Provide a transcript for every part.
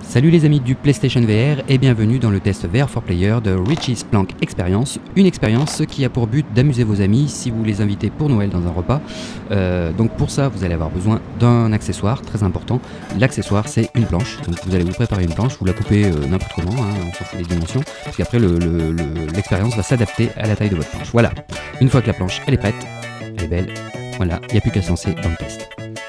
Salut les amis du PlayStation VR et bienvenue dans le test VR for Player de Richie's Plank Experience, une expérience qui a pour but d'amuser vos amis si vous les invitez pour Noël dans un repas. Donc pour ça vous allez avoir besoin d'un accessoire très important. L'accessoire c'est une planche, donc vous allez vous préparer une planche, vous la coupez n'importe comment, on s'en fout des dimensions, parce qu'après l'expérience va s'adapter à la taille de votre planche. Voilà, une fois que la planche elle est prête, elle est belle, voilà, il n'y a plus qu'à se lancer dans le test.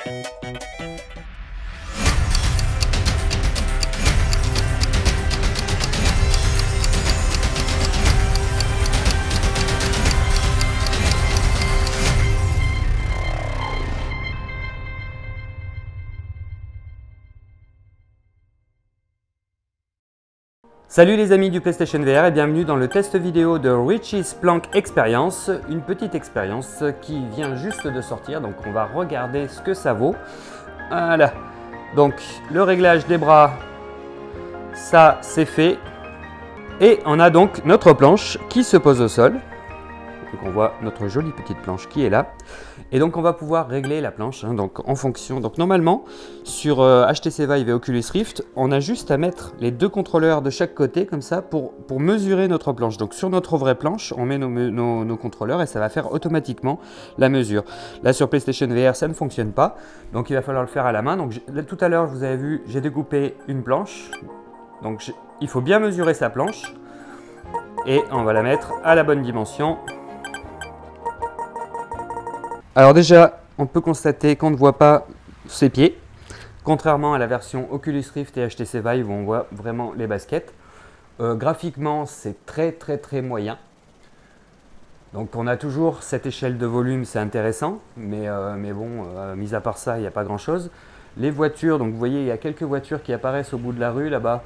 Salut les amis du PlayStation VR et bienvenue dans le test vidéo de Richie's Plank Experience, une petite expérience qui vient juste de sortir, donc on va regarder ce que ça vaut. Voilà, donc le réglage des bras, ça c'est fait. Et on a donc notre planche qui se pose au sol. Donc on voit notre jolie petite planche qui est là. Et donc on va pouvoir régler la planche donc en fonction. Donc normalement sur HTC Vive et Oculus Rift, on a juste à mettre les deux contrôleurs de chaque côté comme ça pour mesurer notre planche. Donc sur notre vraie planche, on met nos contrôleurs et ça va faire automatiquement la mesure. Là sur PlayStation VR, ça ne fonctionne pas. Donc il va falloir le faire à la main. Donc tout à l'heure, vous avez vu, j'ai découpé une planche. Donc il faut bien mesurer sa planche et on va la mettre à la bonne dimension. Alors déjà, on peut constater qu'on ne voit pas ses pieds, contrairement à la version Oculus Rift et HTC Vive où on voit vraiment les baskets. Graphiquement, c'est très moyen. Donc on a toujours cette échelle de volume, c'est intéressant, mais bon, mis à part ça, il n'y a pas grand-chose. Les voitures, donc vous voyez, il y a quelques voitures qui apparaissent au bout de la rue là-bas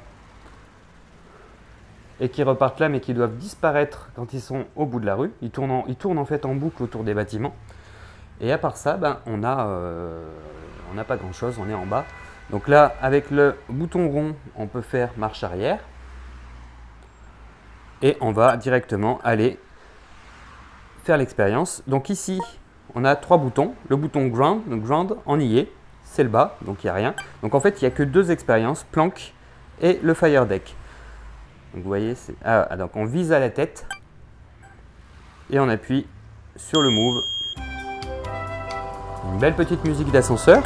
et qui repartent là, mais qui doivent disparaître quand ils sont au bout de la rue. Ils tournent en fait en boucle autour des bâtiments. Et à part ça, on n'a pas grand chose, on est en bas. Donc là, avec le bouton rond, on peut faire marche arrière. Et on va directement aller faire l'expérience. Donc ici, on a trois boutons. Le bouton ground, donc ground, on y est, c'est le bas, donc il n'y a rien. Donc en fait, il n'y a que deux expériences, plank et le fire deck. Donc vous voyez, donc on vise à la tête et on appuie sur le move. Une belle petite musique d'ascenseur.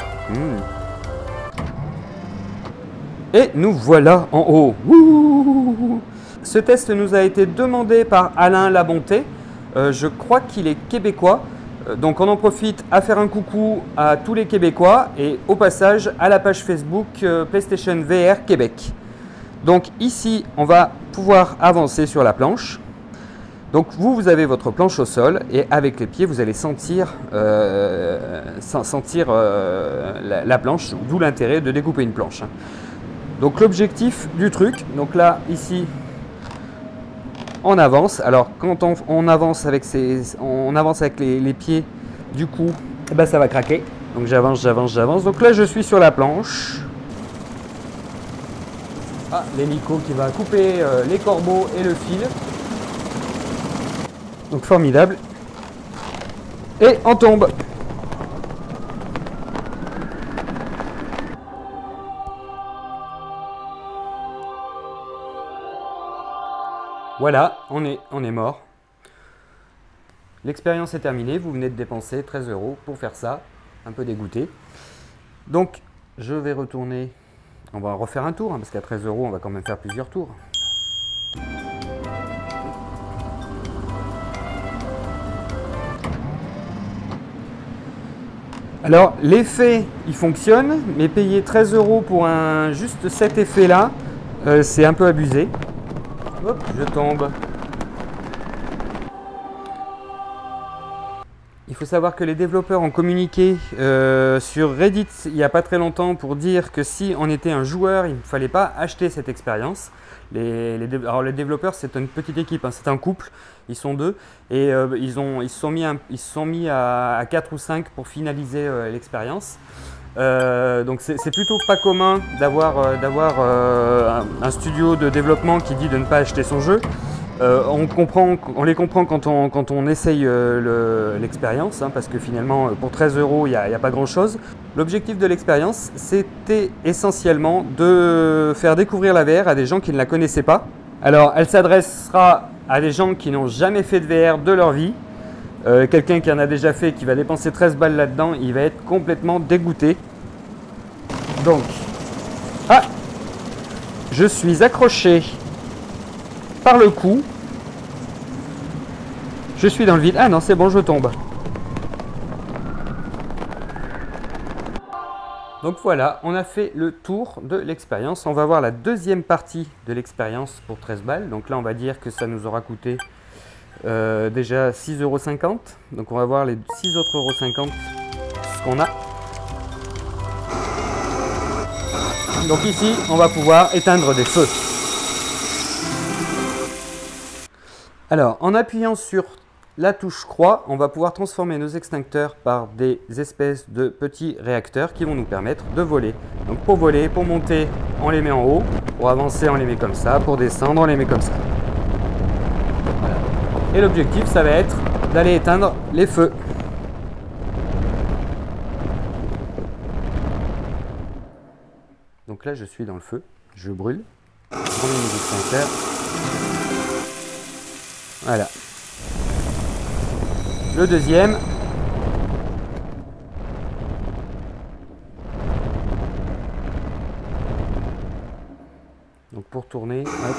Et nous voilà en haut. Wouh! Ce test nous a été demandé par Alain Labonté. Je crois qu'il est québécois. Donc on en profite à faire un coucou à tous les Québécois et au passage à la page Facebook PlayStation VR Québec. Donc ici, on va pouvoir avancer sur la planche. Donc vous avez votre planche au sol et avec les pieds, vous allez sentir la planche, d'où l'intérêt de découper une planche. Donc l'objectif du truc, donc là, ici, on avance. Alors quand on avance avec les pieds, du coup, ça va craquer. Donc j'avance. Donc là, je suis sur la planche. Ah, l'hélico qui va couper les corbeaux et le fil. Donc formidable. Et on tombe. Voilà, on est mort. L'expérience est terminée. Vous venez de dépenser 13 € pour faire ça. Un peu dégoûté. Donc, je vais retourner. On va refaire un tour, parce qu'à 13 €, on va quand même faire plusieurs tours. Alors l'effet il fonctionne, mais payer 13 € pour juste cet effet là, c'est un peu abusé. Hop, je tombe. Il faut savoir que les développeurs ont communiqué sur Reddit il n'y a pas très longtemps pour dire que si on était un joueur, il ne fallait pas acheter cette expérience. Alors les développeurs, c'est une petite équipe, c'est un couple, ils sont deux et ils se sont mis à 4 ou 5 pour finaliser l'expérience. Donc c'est plutôt pas commun d'avoir un studio de développement qui dit de ne pas acheter son jeu. On les comprend quand on essaye l'expérience, parce que finalement pour 13 € il n'y a pas grand chose. L'objectif de l'expérience, c'était essentiellement de faire découvrir la VR à des gens qui ne la connaissaient pas. Alors, elle s'adressera à des gens qui n'ont jamais fait de VR de leur vie. Quelqu'un qui en a déjà fait, qui va dépenser 13 balles là-dedans, il va être complètement dégoûté. Donc, ah, je suis accroché par le cou. Je suis dans le vide. Ah non, c'est bon, je tombe. Donc voilà, on a fait le tour de l'expérience. On va voir la deuxième partie de l'expérience pour 13 balles. Donc là, on va dire que ça nous aura coûté déjà 6,50 €. Donc on va voir les 6 autres €, ce qu'on a. Donc ici, on va pouvoir éteindre des feux. Alors, en appuyant sur la touche croix, on va pouvoir transformer nos extincteurs par des espèces de petits réacteurs qui vont nous permettre de voler. Donc pour voler, pour monter, on les met en haut. Pour avancer, on les met comme ça. Pour descendre, on les met comme ça. Voilà. Et l'objectif, ça va être d'aller éteindre les feux. Donc là, je suis dans le feu. Je brûle. Je remets mes extincteurs. Voilà. Le deuxième. Donc pour tourner, hop.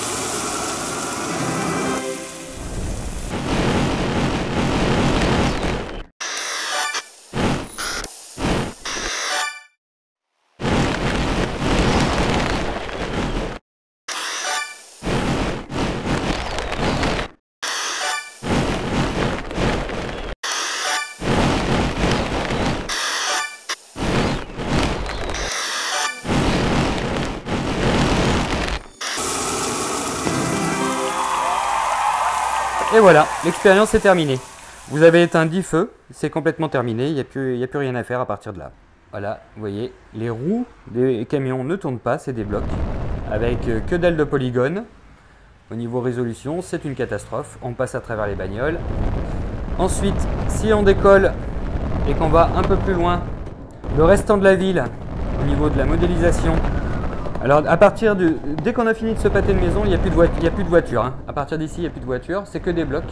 Et voilà, l'expérience est terminée. Vous avez éteint 10 feux, c'est complètement terminé, il n'y a plus rien à faire à partir de là. Voilà, vous voyez, les roues des camions ne tournent pas, c'est des blocs, avec que dalle de polygones. Au niveau résolution, c'est une catastrophe, on passe à travers les bagnoles. Ensuite, si on décolle et qu'on va un peu plus loin, le restant de la ville, au niveau de la modélisation, alors dès qu'on a fini de ce pâté de maison, il n'y a plus de voiture. Hein. À partir d'ici, il n'y a plus de voiture, c'est que des blocs.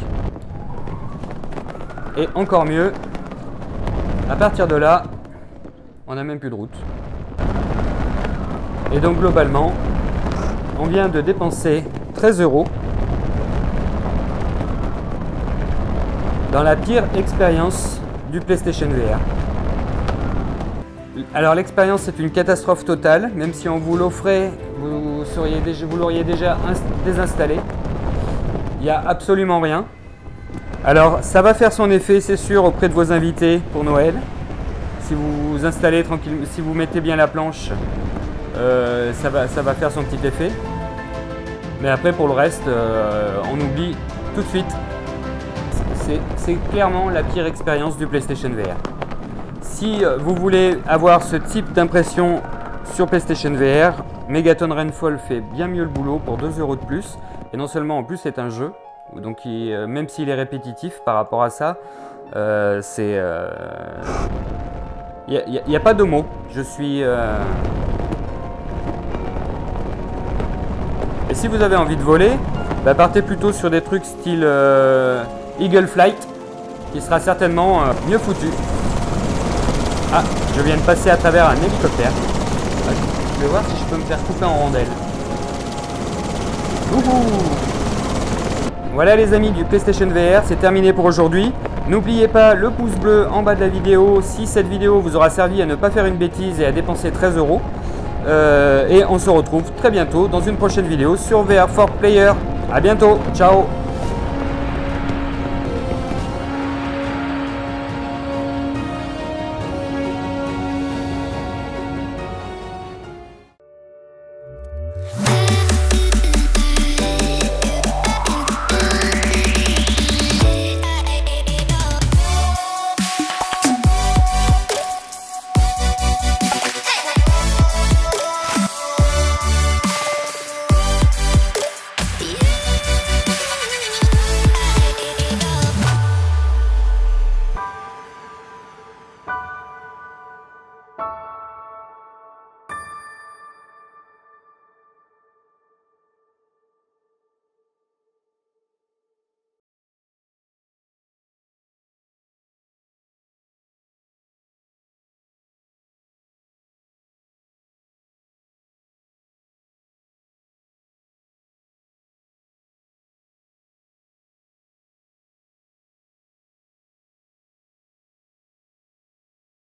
Et encore mieux, à partir de là, on n'a même plus de route. Et donc globalement, on vient de dépenser 13 € dans la pire expérience du PlayStation VR. Alors l'expérience est une catastrophe totale, même si on vous l'offrait, vous l'auriez déjà désinstallé. Il n'y a absolument rien. Alors ça va faire son effet, c'est sûr, auprès de vos invités pour Noël. Si vous vous installez tranquillement, si vous mettez bien la planche, ça va faire son petit effet. Mais après pour le reste, on oublie tout de suite. C'est clairement la pire expérience du PlayStation VR. Si vous voulez avoir ce type d'impression sur PlayStation VR, Megaton Rainfall fait bien mieux le boulot pour 2 € de plus. Et non seulement en plus c'est un jeu, donc même s'il est répétitif par rapport à ça, il n'y a pas de mots. Je suis... Et si vous avez envie de voler, bah partez plutôt sur des trucs style Eagle Flight, qui sera certainement mieux foutu. Ah, je viens de passer à travers un hélicoptère. Je vais voir si je peux me faire couper en rondelles. Voilà les amis du PlayStation VR, c'est terminé pour aujourd'hui. N'oubliez pas le pouce bleu en bas de la vidéo si cette vidéo vous aura servi à ne pas faire une bêtise et à dépenser 13 €. Et on se retrouve très bientôt dans une prochaine vidéo sur VR4Player. A bientôt, ciao.